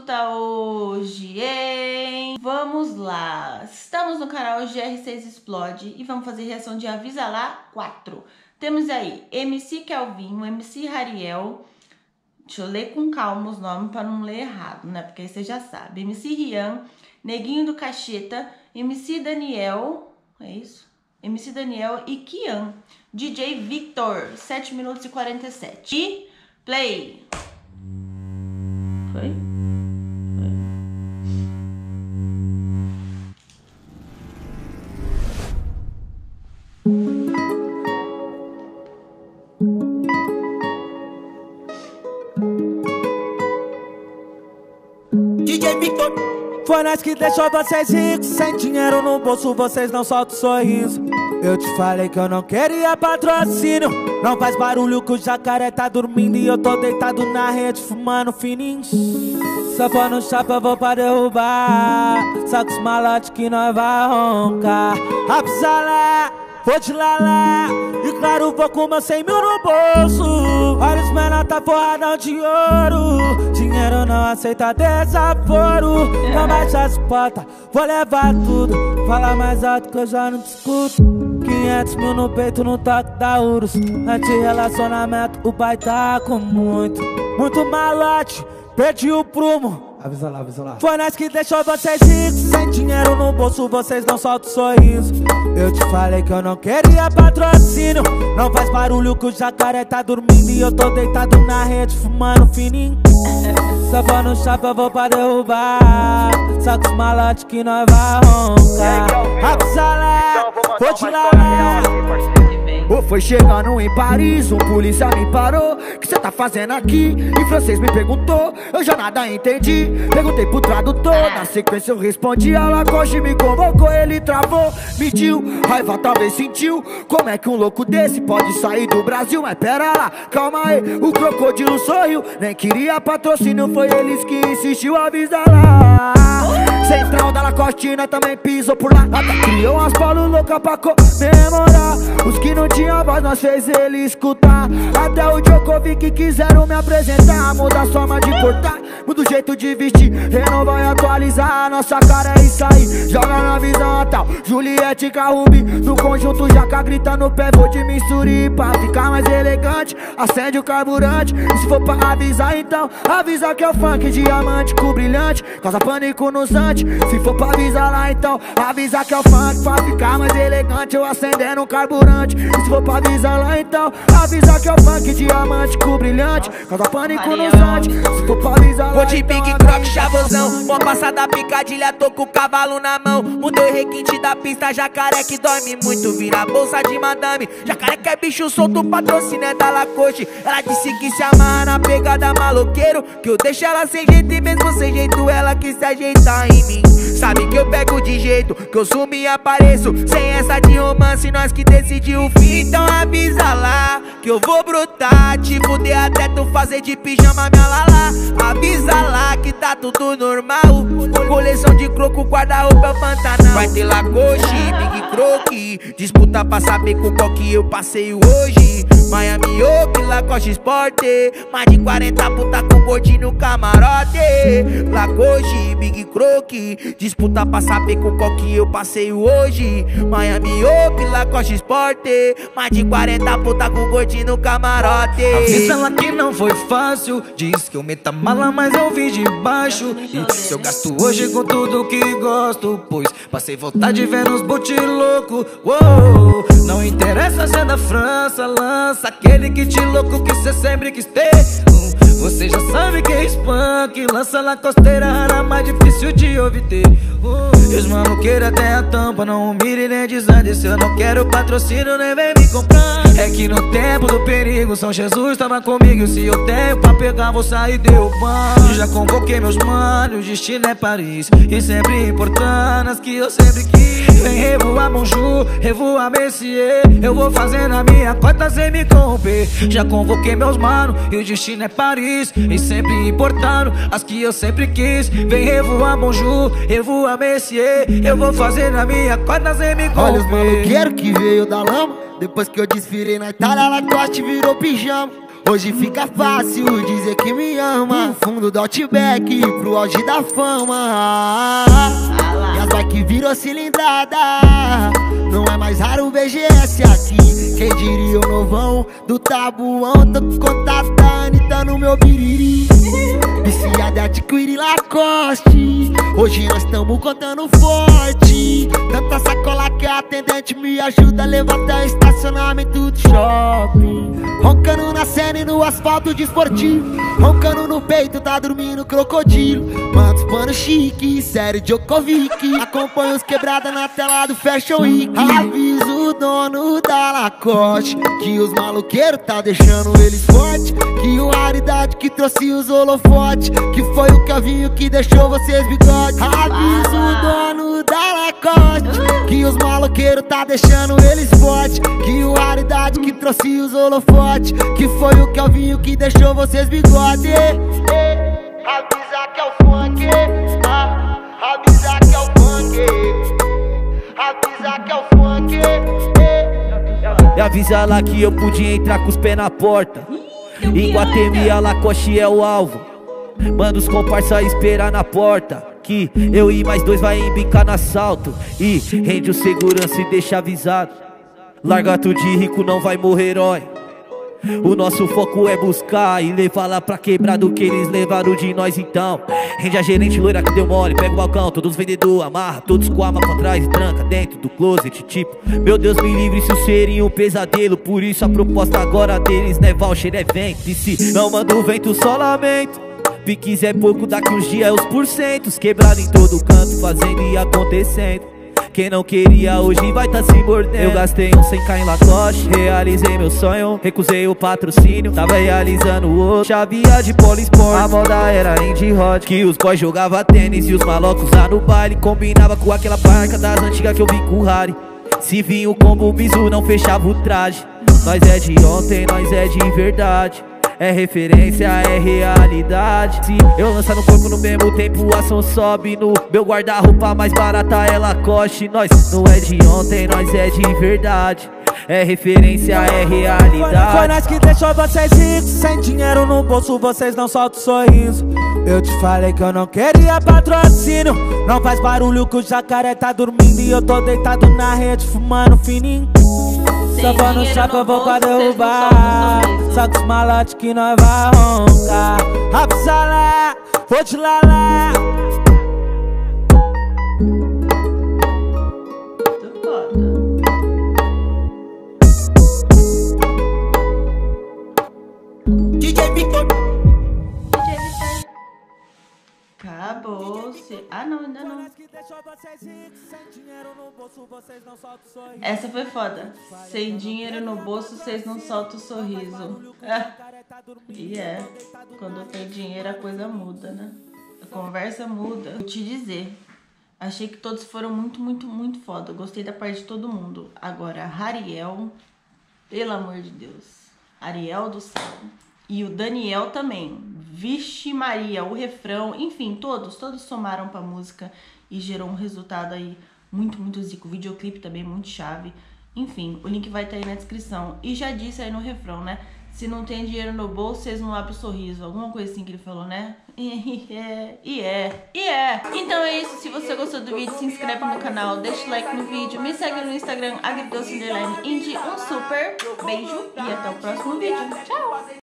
luta hoje, hein? Vamos lá. Estamos no canal GR6 Explode e vamos fazer reação de Avisa Lá 4. Temos aí MC Kelvinho, MC Rariel. Deixa eu ler com calma os nomes para não ler errado, né? Porque aí você já sabe. MC Rian, Neguinho do Cacheta, MC Daniel, é isso? MC Daniel e Kian. DJ Victor, 7 minutos e 47. E play. Foi? DJ Victor. Foi nós que deixou vocês ricos. Sem dinheiro no bolso, vocês não soltam sorriso. Eu te falei que eu não queria patrocínio. Não faz barulho que o jacaré tá dormindo e eu tô deitado na rede fumando fininho. Só for no chapa eu vou pra derrubar. Só com os malotes que nós vai roncar. Avisa lá, vou te lalá. E claro, vou com meus 100 mil no bolso. Olha os menor tá forradão de ouro. Dinheiro não aceita desaforo. Não baixa as portas, vou levar tudo. Fala mais alto que eu já não te escuto. 500 mil no peito no toque da Urus. Anti-relacionamento, o pai tá com muito malote, perdi o prumo. Avisa lá, avisa lá. Foi nós que deixou vocês ricos. Sem dinheiro no bolso, vocês não soltam sorriso. Eu te falei que eu não queria patrocínio. Não faz barulho que o jacaré tá dormindo e eu tô deitado na rede fumando fininho. Só for no chapa eu vou pra derrubar. Só com os malotes que nós vai roncar. Avisa lá, vou te lalá. Ou foi chegando em Paris, um polícia me parou. Que cê tá fazendo aqui? Em francês me perguntou, eu já nada entendi. Perguntei pro tradutor, na sequência eu respondi. A Lacoste me convocou, ele travou, mediu, raiva talvez sentiu. Como é que um louco desse pode sair do Brasil? Mas pera lá, calma aí, o crocodilo sorriu. Nem queria patrocínio, foi eles que insistiu, avisa lá. Central da Lacoste, nós também pisou por lá. Até criou umas paulo louca pra comemorar. Os que não tinha voz, nós fez ele escutar. Até o Djokovic quiseram me apresentar. Muda a forma de portar, muda o jeito de vestir. Renova e atualizar, nossa cara é isso aí. Joga na visão tal, Juliette Carrubi. No conjunto Jaca grita no pé, vou de misturi. Pra ficar mais elegante, acende o carburante. E se for pra avisar então, avisa que é o funk diamante com brilhante. Causa pânico nos antes. Se for pra avisar lá então, avisa que é o funk. Pra ficar mais elegante, eu acendendo o carburante. E se for pra avisar lá então, avisa que é o funk diamante com brilhante. Causa pânico nos antes. Se for pra avisar lá vou de Big Croc, chavosão. Vou passar da picadilha, tô com o cavalo na mão. Mudei o requinte da pista, jacaré que dorme muito. Vira a bolsa de madame. Jacaré que é bicho solto, patrocínio é da Lacoste. Ela disse que se amarra na pegada maloqueiro. Que eu deixo ela sem jeito e mesmo sem jeito ela quis se ajeitar em mim. Sabe que eu pego de jeito, que eu sumo e apareço. Sem essa de romance, nós que decidiu o fim. Então avisa lá, que eu vou brotar. Te fuder até tu fazer de pijama minha lala. Avisa lá que tá tudo normal. Coleção de croco, guarda-roupa é o Pantanal. Vai ter Lacoste, Big Croc. Disputa pra saber com qual que eu passeio hoje. Miami Oak, Lacoste Sport. Mais de 40 puta com gordinho no camarote. Lacoste, Big Croc. Disputa pra saber com qual que eu passeio hoje. Miami Oak, Lacoste Sport. Mais de 40 puta com gordinho no camarote. Avisa ela que não foi fácil. Diz que eu meto a mala, mas eu vim de baixo. E se eu gasto hoje com tudo que gosto, pois passei vontade de ver nos boot louco. Uou, não interessa se é da França, lança aquele kit louco que cê sempre quis ter. Você já sabe que é spunk, lança na costeira rara, mais difícil de obter. E os maloqueiros até a tampa, não humilhe nem desande. Se eu não quero patrocínio, nem vem me comprar. É que no tempo do perigo, São Jesus tava comigo. Se eu tenho pra pegar, vou sair derrubando. Já convoquei meus manos, o destino é Paris. E sempre importando as que eu sempre quis. Vem revoar Bonjour, revoar Messier. Eu vou fazendo a minha cota sem me corromper. Já convoquei meus manos, e o destino é Paris. E sempre importando as que eu sempre quis. Vem revoar Bonjour, revoar Messier. Eu vou fazendo a minha cota sem me corromper. Olha os maloqueiros que veio da lama. Depois que eu desfilei na Itália, Lacoste virou pijama. Hoje fica fácil dizer que me ama. Fundo do Outback pro auge da fama. Minhas bike virou cilindrada. Não é mais raro o BGS aqui. Quem diria o novão do tabuão? Tô com contato da Anitta no meu biriri. Viciada adquire Lacoste. Hoje nós tamo contando forte. Tanta sacola que a atendente me ajuda a levar até o estacionamento do shopping. Roncando na cena e no asfalto desportivo. Roncando no peito, tá dormindo crocodilo. Manda os pano chique, série Djokovic. Acompanha os quebrada na tela do Fashion Week. Avisa o dono da Lacoste que os maloqueiros tá deixando eles forte. Que o raridade que trouxe os holofotes. Que foi o Kelvinho que deixou vocês bigode. Avisa o dono da Lacoste que os maloqueiros tá deixando eles forte. Que o raridade que trouxe os holofotes. Que foi o Kelvinho que deixou vocês bigode. Avisa que é o funk. Avisa que é o funk. Avisa que é o funk. E avisa lá que eu podia entrar com os pés na porta. Em Guatemi a Lacoste é o alvo. Manda os comparsa esperar na porta. Que eu e mais dois vai embicar no assalto. E rende o segurança e deixa avisado. Larga tudo de rico, não vai morrer herói. O nosso foco é buscar e levar lá pra quebrar do que eles levaram de nós então. Rende a gerente loira que deu mole, pega o balcão, todos os vendedores amarra, todos com a arma pra trás e tranca dentro do closet. Tipo, meu Deus me livre, isso seria um pesadelo. Por isso a proposta agora deles não é voucher, é vento. E se não manda o vento, só lamento. Piques é pouco, daqui uns dias é os porcentos. Quebrado em todo canto, fazendo e acontecendo. Quem não queria hoje vai tá se mordendo. Eu gastei um 100k em Lacoste, realizei meu sonho, recusei o patrocínio, tava realizando o outro. Chavia de Polisport, a moda era indie hot. Que os boys jogava tênis e os malocos lá no baile. Combinava com aquela parca das antigas que eu vi com o Harry. Se vinha o combo bizu não fechava o traje. Nós é de ontem, nós é de verdade. É referência, é realidade. Se eu lançar no corpo no mesmo tempo, a ação sobe. No meu guarda-roupa mais barata é Lacoste. Nós não é de ontem, nós é de verdade. É referência, é realidade. Foi nós que deixou vocês ricos. Sem dinheiro no bolso, vocês não soltam sorriso. Eu te falei que eu não queria patrocínio. Não faz barulho que o jacaré tá dormindo. E eu tô deitado na rede, fumando fininho. Só vou no shopping, eu vou pra derrubar. Só com os malotes que nós vai roncar. Avisa lá, vou te lá. DJ Victor. Acabou-se. Ah, não, ainda não. Essa foi foda. Sem dinheiro no bolso, vocês não soltam o sorriso. E quando tem dinheiro a coisa muda, né? A conversa muda. Vou te dizer, achei que todos foram muito foda. Gostei da parte de todo mundo. Agora, Hariel, pelo amor de Deus. Ariel do céu. E o Daniel também. Vixe Maria, o refrão, enfim, todos somaram pra música e gerou um resultado aí muito zico. O videoclipe também muito chave. Enfim, o link vai estar aí na descrição. E já disse aí no refrão, né? Se não tem dinheiro no bolso, vocês não abrem o sorriso. Alguma coisa assim que ele falou, né? Então é isso. Se você gostou do vídeo, se inscreve no canal, deixa o like no vídeo, me segue no Instagram, agridoce_indie. Um super beijo e até o próximo vídeo. Tchau!